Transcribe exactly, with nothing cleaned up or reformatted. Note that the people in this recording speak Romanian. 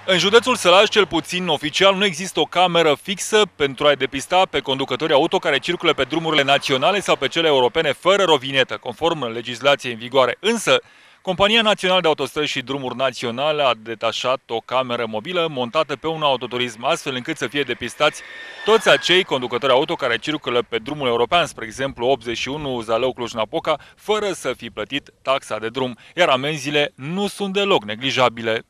În județul Sălaj, cel puțin oficial, nu există o cameră fixă pentru a-i depista pe conducătorii auto care circulă pe drumurile naționale sau pe cele europene fără rovinetă, conform legislației în vigoare. Însă, Compania Națională de Autostrăzi și Drumuri Naționale a detașat o cameră mobilă montată pe un autoturism, astfel încât să fie depistați toți acei conducători auto care circulă pe drumul european, spre exemplu optzeci și unu Zalău-Cluj-Napoca, fără să fi plătit taxa de drum, iar amenziile nu sunt deloc neglijabile.